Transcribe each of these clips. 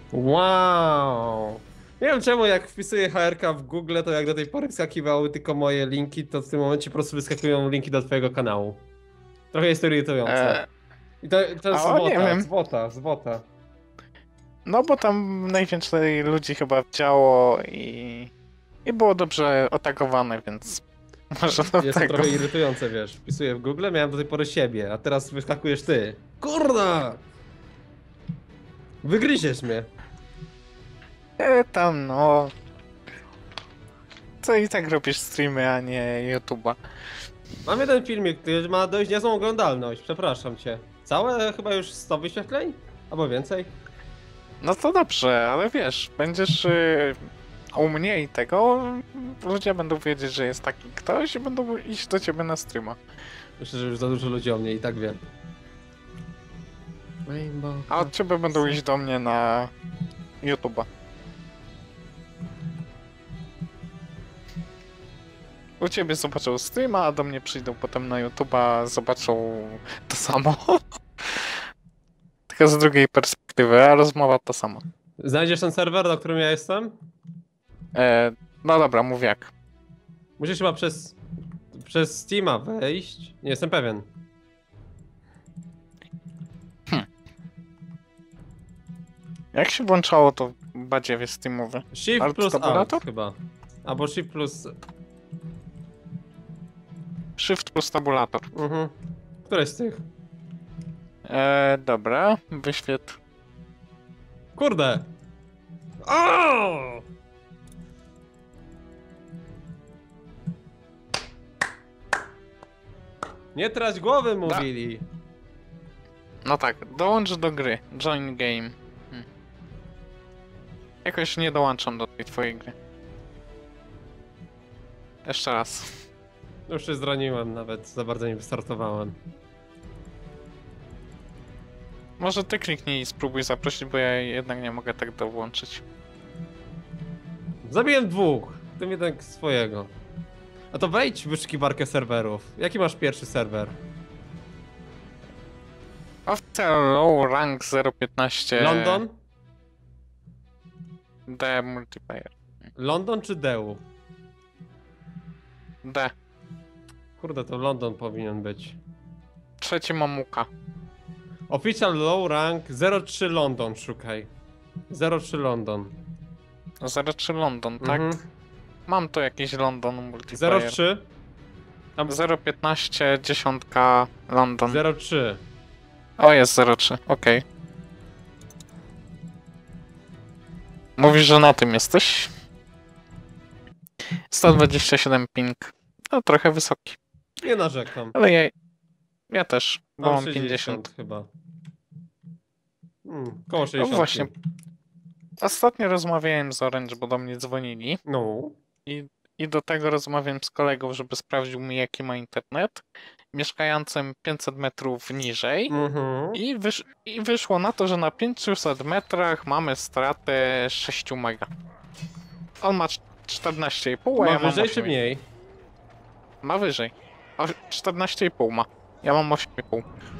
Wow! Nie wiem czemu jak wpisuję HRK w Google, to jak do tej pory wskakiwały tylko moje linki, to w tym momencie po prostu wyskakują linki do twojego kanału. Trochę jest to irytujące. E, I to jest o, nie wiem. z bota. No bo tam najwięcej ludzi chyba chciało i było dobrze otagowane, więc może do Jest to tego. trochę irytujące, wiesz. Wpisuję w Google, miałem do tej pory siebie, a teraz wyskakujesz ty. Kurna! Wygryziesz mnie. Tam no. Co i tak robisz streamy, a nie YouTube'a. Mam jeden filmik, który ma dość niezłą oglądalność, przepraszam cię. Całe chyba już 100 wyświetleń? Albo więcej? No to dobrze, ale wiesz, będziesz u mnie i tego, ludzie będą wiedzieć, że jest taki ktoś i będą iść do ciebie na streama. Myślę, że już za dużo ludzi o mnie i tak wie. A od ciebie będą iść do mnie na YouTube'a. U ciebie zobaczą streama, a do mnie przyjdą potem na YouTube'a, zobaczą to samo. Tylko z drugiej perspektywy, a rozmowa ta sama. Znajdziesz ten serwer, na którym ja jestem? No dobra, mów jak. Musisz chyba przez Steama wejść. Nie jestem pewien. Jak się włączało to badziewie steamowe? Shift Alt plus Alt tabulator? chyba. Albo Shift plus... Shift plus tabulator. Któreś z tych? Dobra, wyświetl. Kurde! O! Nie trać głowy, mówili. No tak, dołącz do gry. Join game. Jakoś nie dołączam do tej twojej gry. Jeszcze raz. Już się zraniłem nawet, za bardzo nie wystartowałem. Może ty kliknij i spróbuj zaprosić, bo ja jednak nie mogę tak dołączyć. Zabiłem dwóch, w tym jeden swojego. A to wejdź w wyszukiwarkę serwerów. Jaki masz pierwszy serwer? Officer low rank 015 London? D multiplayer. London czy Deu? D. Kurde, to London powinien być. Trzeci mamuka. Official low rank 03 London szukaj. 03 London. 03 London, tak? Mam tu jakiś London multiplayer. 03? 015 dziesiątka London. 03. O, jest 03, okej. Mówisz, że na tym jesteś? 127 ping. No, trochę wysoki. Nie narzekam. Ale ja też, bo mam 50. 50 chyba. Koło 60. No właśnie. Ostatnio rozmawiałem z Orange, bo do mnie dzwonili. No. I do tego rozmawiałem z kolegą, żeby sprawdził mi, jaki ma internet. Mieszkającym 500 metrów niżej. I wyszło na to, że na 500 metrach mamy stratę 6 mega. On ma 14,5, a Ma ja mam wyżej czy 8,5. mniej? Ma wyżej. 14,5 ma. Ja mam 8,5.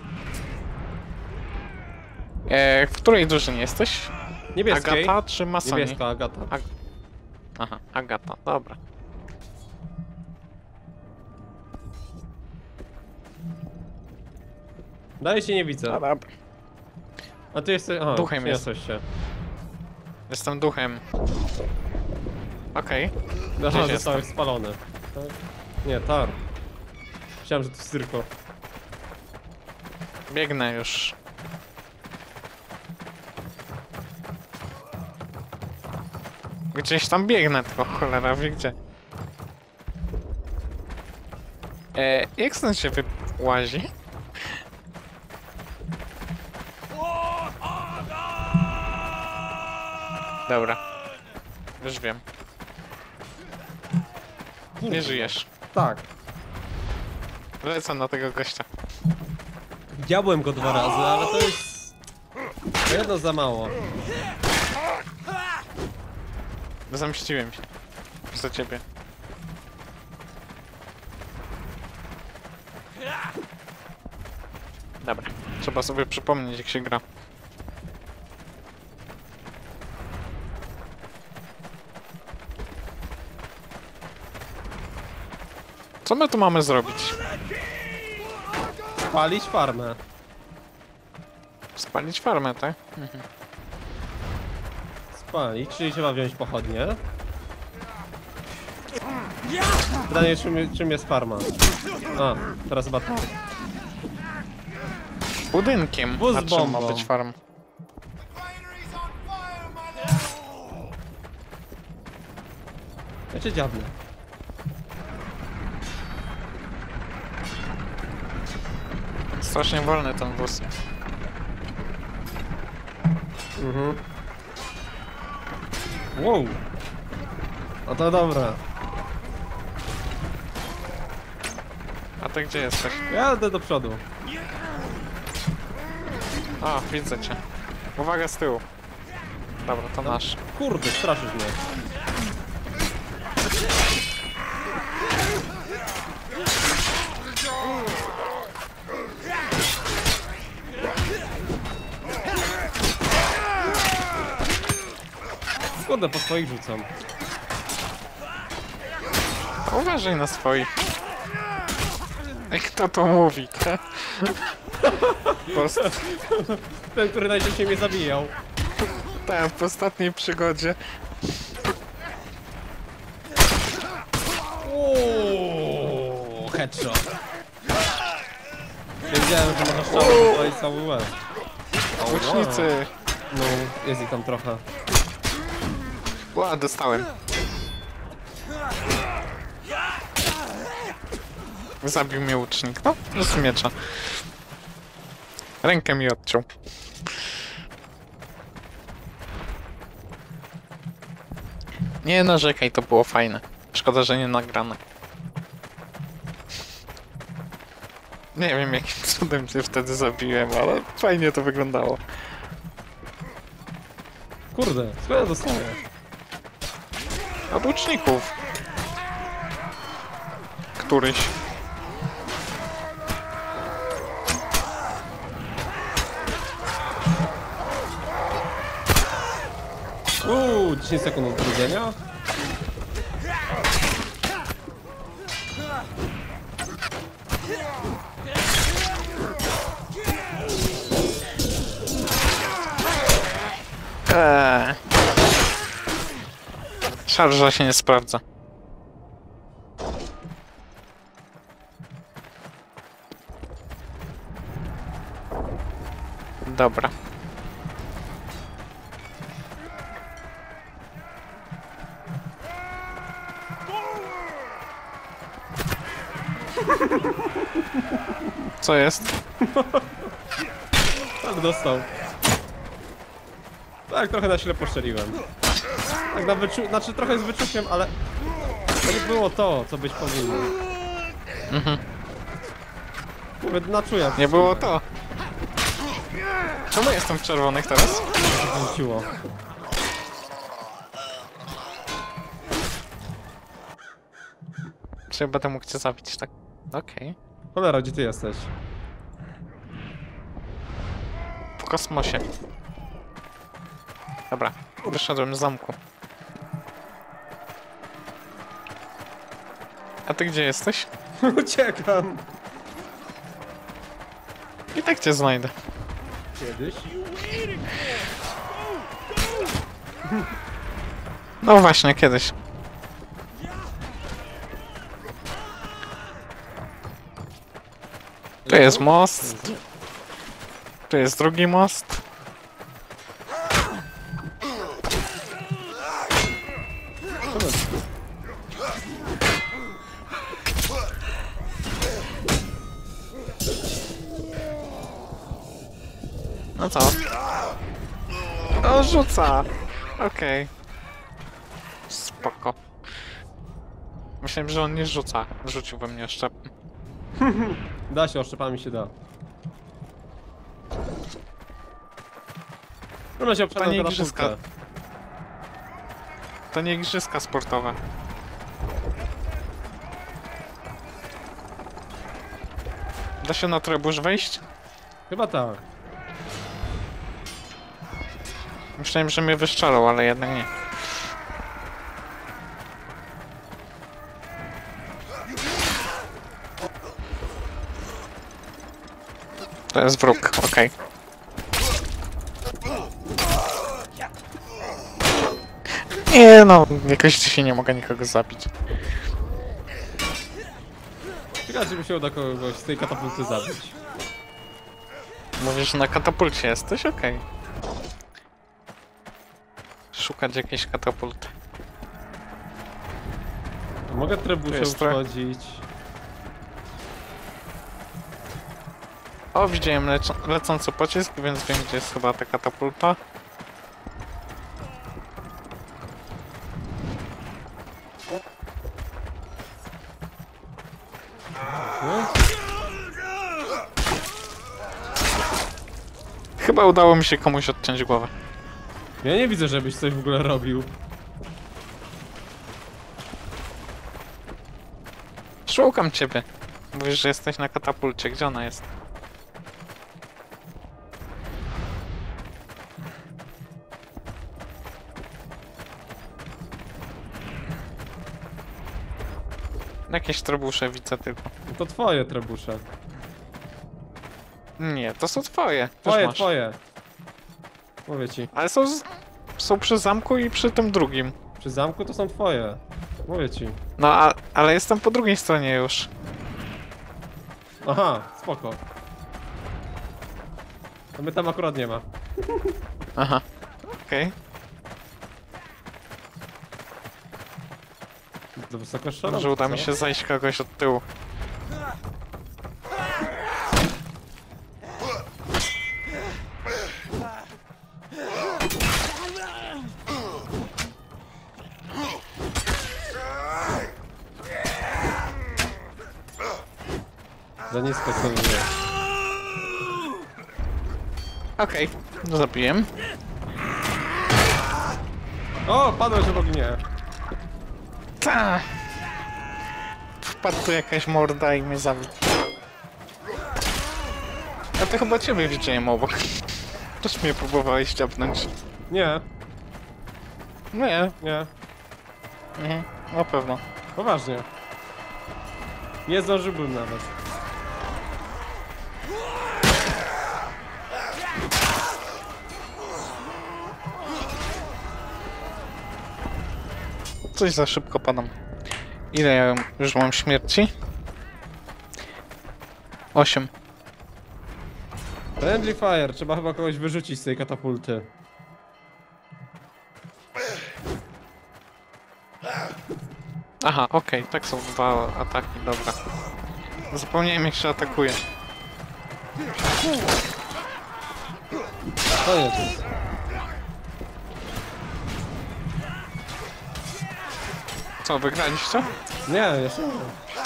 W której drużynie jesteś? Niebieskiej. Agata czy Masoni? Niebieska Agata. Aha, Agata, dobra. Dalej się nie widzę. No dobra. A ty jesteś... Aha, Duchem przyniosłeś się. Jestem duchem. Okej. Aha, Gdzieś zostałeś spalony. Tak? Nie, tar. Myślałem, że to cyrko. Biegnę już. Gdzieś tam biegnę, tylko cholera wie gdzie. Jak stąd się wyłazi? Dobra. Już wiem. Nie żyjesz. Tak. Lecę na tego gościa. Widziałem go 2 razy, ale to jest... jedno za mało. Zamściłem się. Za ciebie. Dobra. Trzeba sobie przypomnieć, jak się gra. Co my tu mamy zrobić? Palić farmę. Spalić farmę, tak? Spalić, czyli trzeba wziąć pochodnie. Pytanie, czym jest farma? A, teraz chyba tak. Budynkiem. Wóz Na z czym ma bombą. być farm? Ja cię dziabnę. Strasznie wolny ten wóz. Mhm. Wow. No to dobra. A ty gdzie jesteś? Ja jadę do przodu. A, widzę cię. Uwaga z tyłu. Dobra, to nasz. Kurde, straszysz mnie. Kurde, po swoich rzucam. Uważaj na swoich. Ej, kto to mówi, te? Ten, który najczęściej mnie zabijał. Tak, w ostatniej przygodzie. Uuuu, headshot. Wiedziałem, że można strzałę zapalić cały łeb. Łucznicy! No, jest ich tam trochę. Ła, dostałem. Zabił mnie łucznik. No, z miecza. Rękę mi odciął. Nie narzekaj, to było fajne. Szkoda, że nie nagrane. Nie wiem, jakim cudem cię wtedy zabiłem, ale fajnie to wyglądało. Kurde, skąd ja dostaję? Od łuczników. Któryś. Uuu, 10 sekund utrudnienia. Szarża się nie sprawdza. Dobra. Co jest? Tak, dostał. Tak, trochę na ślepo strzeliłem. Tak, na znaczy trochę z wyczuciem, ale... To nie było to, co być powinno. Mówię, na czuja. Nie było to. Czemu jestem w czerwonych teraz? Wróciło. Czy będę mógł cię zabić, tak? Okej. Cholera, gdzie ty jesteś? W kosmosie. Dobra, wyszedłem z zamku. A ty gdzie jesteś? Uciekam. I tak cię znajdę. Kiedyś? No właśnie, kiedyś. Tu jest most. Tu jest drugi most. No co? O, rzuca! Okej. Spoko. Myślałem, że on nie rzuca. Rzucił we mnie szczep. Da się, oszczepami się da. No się To obszedłem nie na igrzyska. punktę. To nie igrzyska sportowe. Da się na trebusz wejść? Chyba tak. Myślałem, że mnie wyszczalał, ale jednak nie. To jest wróg, okej. Nie no, jakoś dzisiaj nie mogę nikogo zabić. Ciekawe, czy by się uda kogoś z tej katapulty zabić. Mówisz, że na katapulcie jesteś? Okej. Szukać jakiejś katapulty. Mogę Tu trebusze jest trochę- wchodzić. O, widziałem lecący pocisk, więc wiem, gdzie jest chyba ta katapulta. Chyba udało mi się komuś odciąć głowę. Ja nie widzę, żebyś coś w ogóle robił. Szukam ciebie. Mówisz, że jesteś na katapulcie. Gdzie ona jest? Jakieś trebusze widzę tylko. To twoje trebusze. Nie, to są twoje. Też Twoje, masz. twoje. Mówię ci. Ale są przy zamku i przy tym drugim. Przy zamku to są twoje. Mówię ci. No, ale jestem po drugiej stronie już. Aha, spoko. A mnie tam akurat nie ma. Aha. Okej. Za wysoko strzelam, Może uda co? mi się zajść kogoś od tyłu. Za nisko sobie. Okej, zabiłem. O, padłeś obok mnie. Ta. Wpadł tu jakaś morda i mnie zabił. A to chyba ciebie widziałem obok. Też mnie próbowałeś ściapnąć. Nie, Nie. nie. Na pewno. Poważnie. Nie zdążyłbym nawet. Coś za szybko padam. Ile ja już mam śmierci? 8. Friendly fire, trzeba chyba kogoś wyrzucić z tej katapulty. Aha, okej, tak są dwa ataki, dobra. Zapomniałem jak się atakuje. Koniec. Co, wygraliście? Nie, jeszcze nie.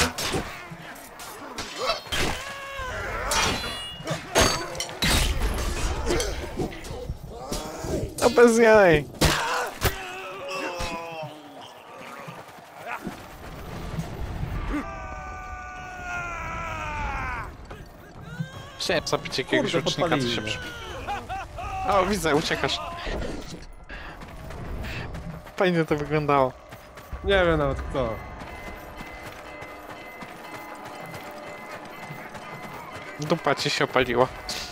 No bez jaj. Chciałem zabić jakiegoś Kurde, łucznika, co podpalili się mnie. O, widzę, uciekasz. Fajnie to wyglądało. Nie wiem nawet kto. Dupa ci się opaliła.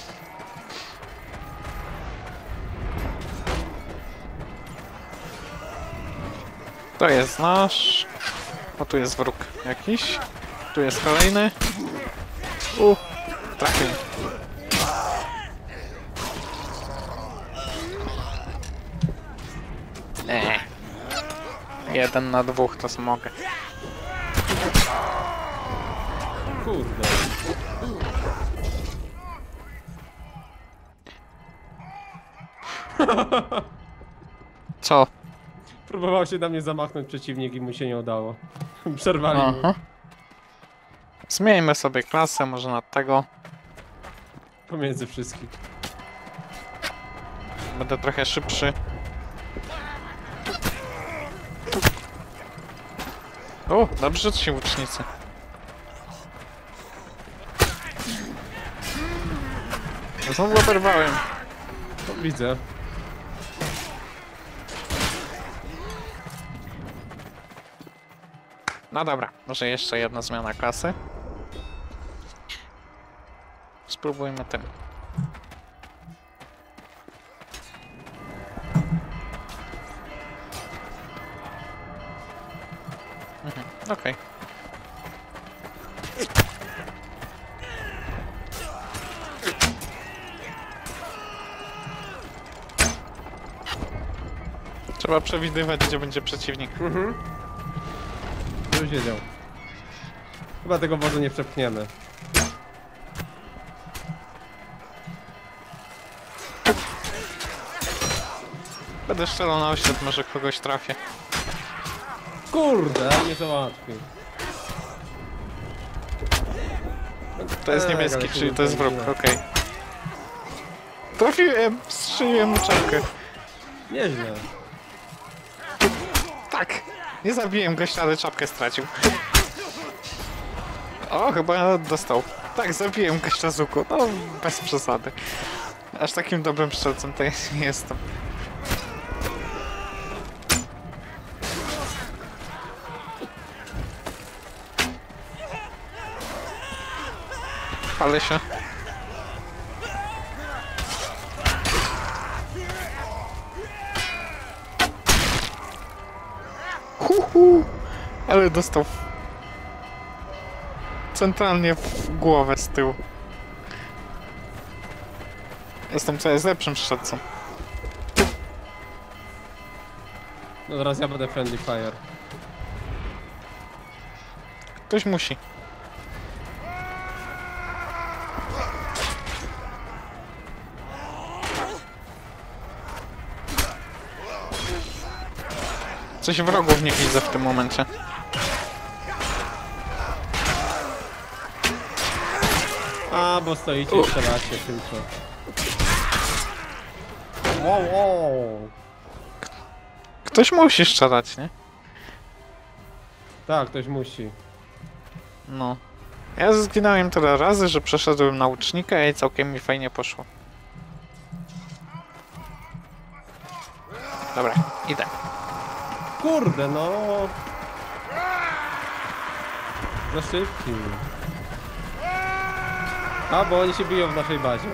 To jest nasz. O, tu jest wróg jakiś. Tu jest kolejny. Trafił. Nie. 1 na 2 to smogę. Kurde. Co? Próbował się na mnie zamachnąć przeciwnik i mu się nie udało. Przerwali mu. Aha. Zmieńmy sobie klasę, może na tego. Pomiędzy wszystkich. Będę trochę szybszy. O, dobrze ci łucznicy. Znowu oberwałem. No, widzę. No dobra, może jeszcze jedna zmiana klasy. spróbujmy tym. Okej. Trzeba przewidywać, gdzie będzie przeciwnik. Już wiedział. Chyba tego wozu nie przepchniemy. Będę strzelał na oślep, może kogoś trafię. Kurde, nie załatwił. To jest niemiecki, czyli to jest wróg, okej. Trafiłem, strzeliłem mu czapkę. Nieźle. Tak, nie zabiłem gościa, ale czapkę stracił. O, chyba dostał. Tak, zabiłem gościa z łuku, no bez przesady. Aż takim dobrym strzelcem to ja nie jestem. Chwalę się. Ale dostał centralnie w głowę z tyłu. Jestem coraz lepszym strzelcą. No teraz ja będę friendly fire. Ktoś musi. Coś wrogów nie widzę w tym momencie. A, bo stoicie i strzelacie tylko. Wow. Ktoś musi strzelać, nie? Tak, ktoś musi. No. Ja zginąłem tyle razy, że przeszedłem na łucznika i całkiem mi fajnie poszło. Dobra, idę. Kurde, no. Za szybki. A, bo oni się biją w naszej bazie.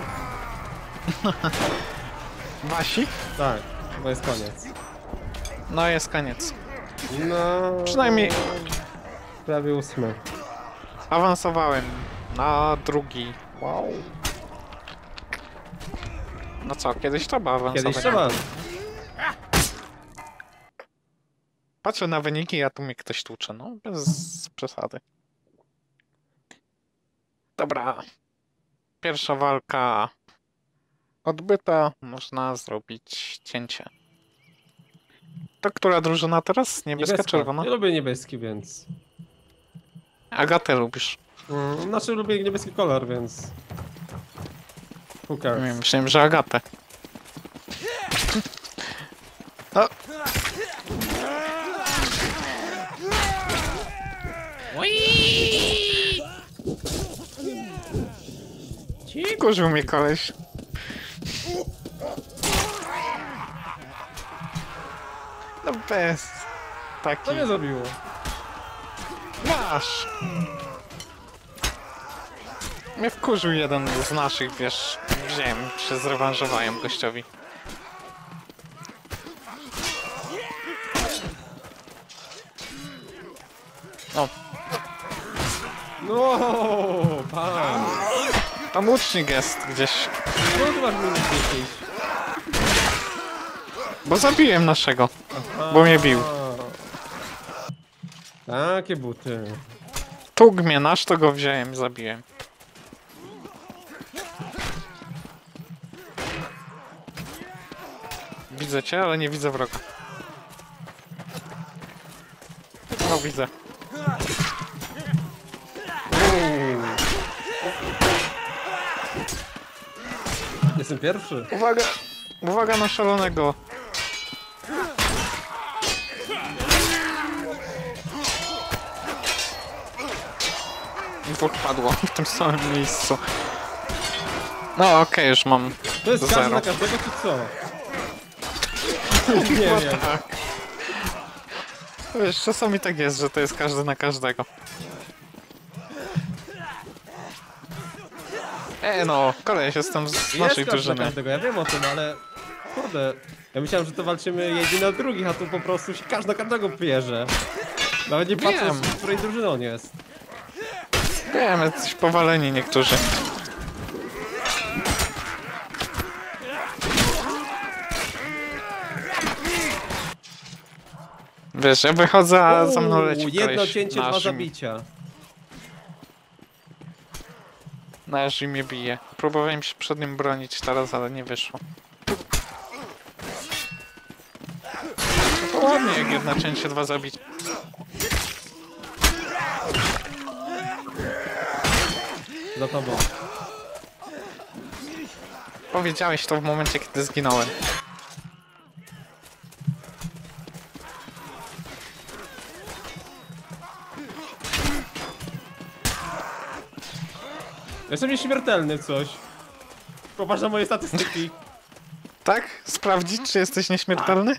Wasi? Tak, bo jest koniec. No jest koniec. No. Przynajmniej Prawie 8. awansowałem na drugi. Wow. No co, kiedyś trzeba awansować. Kiedyś trzeba. Patrzę na wyniki, a tu mnie ktoś tłucze. No, bez przesady. Dobra. Pierwsza walka odbyta. Można zrobić cięcie. To która drużyna teraz? Niebieska, czerwona? Ja lubię niebieski, więc... Agatę lubisz. Znaczy lubię niebieski kolor, więc... Who cares? Myślałem, że Agatę. O. Kurzył mnie koleś. No bez. Taki. Co mnie zabiło? Masz. Mnie wkurzył jeden z naszych, wiesz. Wziąłem, się zrewanżowałem gościowi. O, No, pan. tam łucznik jest gdzieś. No ty masz minus 10. Bo zabiłem naszego. Bo mnie bił. Takie buty. Tłukł mnie nasz, to go wziąłem i zabiłem. Widzę cię, ale nie widzę wroga. No widzę. Jestem pierwszy. Uwaga! Uwaga na szalonego! Dwóch padło w tym samym miejscu. No okej, już mam To jest każdy zero. na każdego, czy co? Nie wiem. Tak. Wiesz, czasami tak jest, że to jest każdy na każdego. No, koleś, jestem z naszej Jest każdy drużyny. każdego, ja wiem o tym, ale... Kurde, ja myślałem, że to walczymy jedni na drugich, a tu po prostu się każdy na każdego bierze. Nawet nie patrząc, Wiem. w której drużynie on jest. Wiem, jesteś powaleni niektórzy. Wiesz, ja wychodzę, a za mną leci jedno koleś cięcie, na dwa Rzym- zabicia. Na Rzymie bije. Próbowałem się przed nim bronić teraz, ale nie wyszło. To ładnie, jak jedno cięcie, dwa zabicia. Za tobą. Powiedziałeś to w momencie, kiedy zginąłem. Jestem nieśmiertelny w coś. Popatrz na moje statystyki. Tak? Sprawdzić, czy jesteś nieśmiertelny?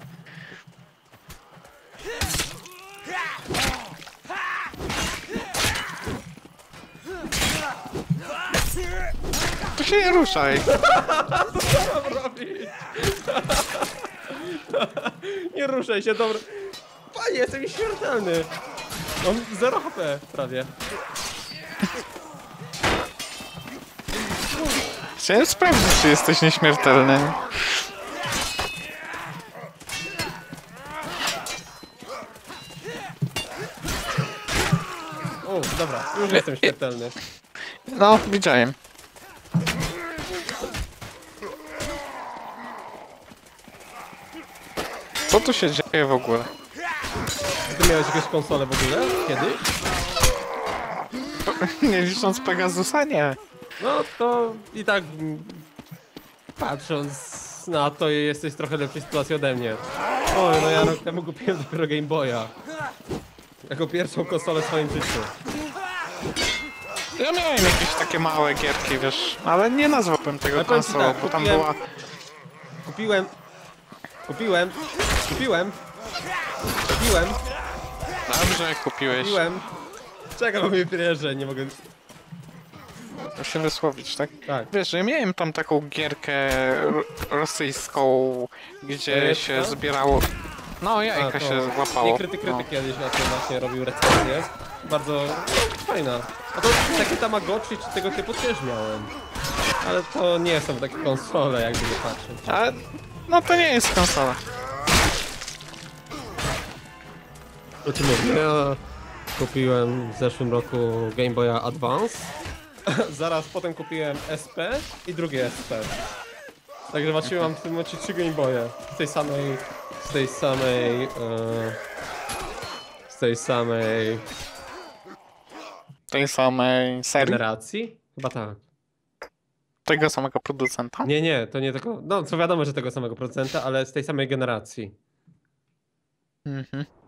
To się nie ruszaj. Co mam robić? Nie ruszaj się, dobra. Panie, jestem nieśmiertelny. Mam 0 HP prawie. Chciałem sprawdzić, czy jesteś nieśmiertelny. O, dobra, już jestem śmiertelny. No, widziałem. Co tu się dzieje w ogóle? Ty miałeś jakieś konsole w ogóle? Kiedyś? Nie licząc Pegasusa, nie. No to i tak patrząc na to jesteś trochę lepszej sytuacji ode mnie. Oj, no ja rok temu kupiłem dopiero Game Boya. Jako pierwszą konsolę w swoim życiu. Ja miałem jakieś takie małe gierki, wiesz, ale nie nazwałbym tego Ale powiem ci konsolą, tak, bo tam kupiłem- była... Kupiłem. Kupiłem. Kupiłem. Kupiłem. Dobrze, kupiłeś. Kupiłem. Czekaj, bo mnie pierze, nie mogę. Muszę się wysłowić, tak? Tak. Wiesz, ja miałem tam taką gierkę rosyjską, gdzie Jajeczka? się zbierało... No, jajka się złapało. Nie krytyk No. kiedyś na tym właśnie robił recenzję. Bardzo fajna. A to takie Tamagotchi czy tego typu też miałem. Ale to nie są takie konsole, jakby nie patrzeć. Ale... No to nie jest konsola. O czym mówię? Ja kupiłem w zeszłym roku Game Boya Advance. Zaraz potem kupiłem SP i drugie SP. Także właściwie mam w tym momencie 3 Game Boye. Z tej samej... Z tej samej... z tej samej Tej samej serii? generacji? Chyba tak. Tego samego producenta? Nie, nie, to nie tylko... No, co wiadomo, że tego samego producenta, ale z tej samej generacji. Mhm.